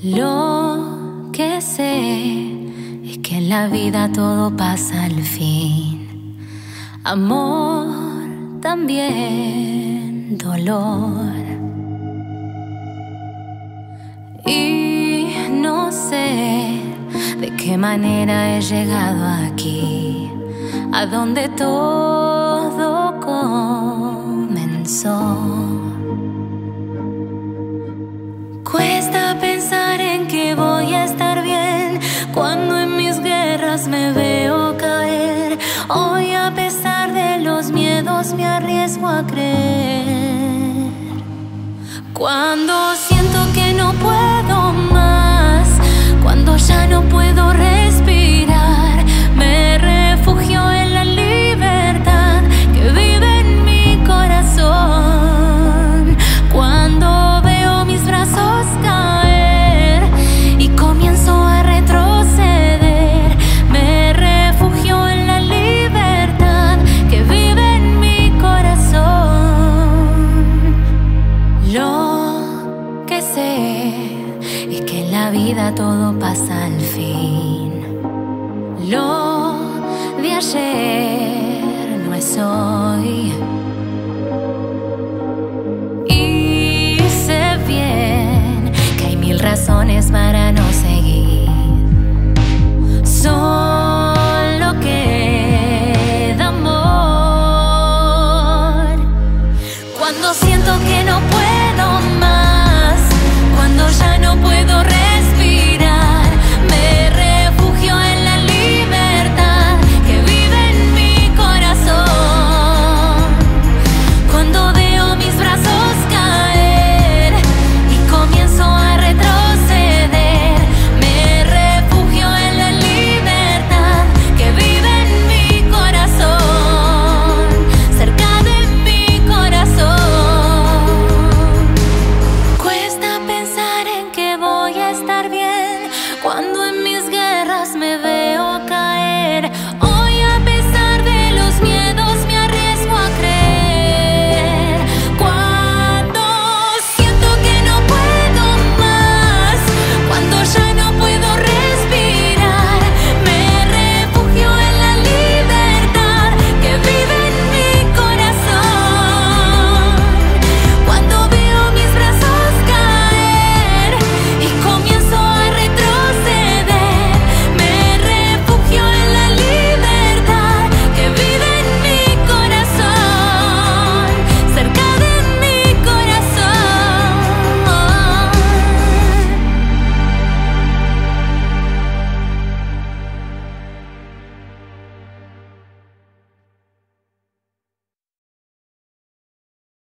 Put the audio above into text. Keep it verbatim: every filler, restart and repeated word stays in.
Lo que sé es que en la vida todo pasa al fin. Amor, también dolor. Y no sé de qué manera he llegado aquí, a donde todo comenzó. Cuesta pensar en que voy a estar bien cuando en mis guerras me veo caer. Hoy, a pesar de los miedos, me arriesgo a creer. Cuando siento que no puedo más, cuando ya no puedo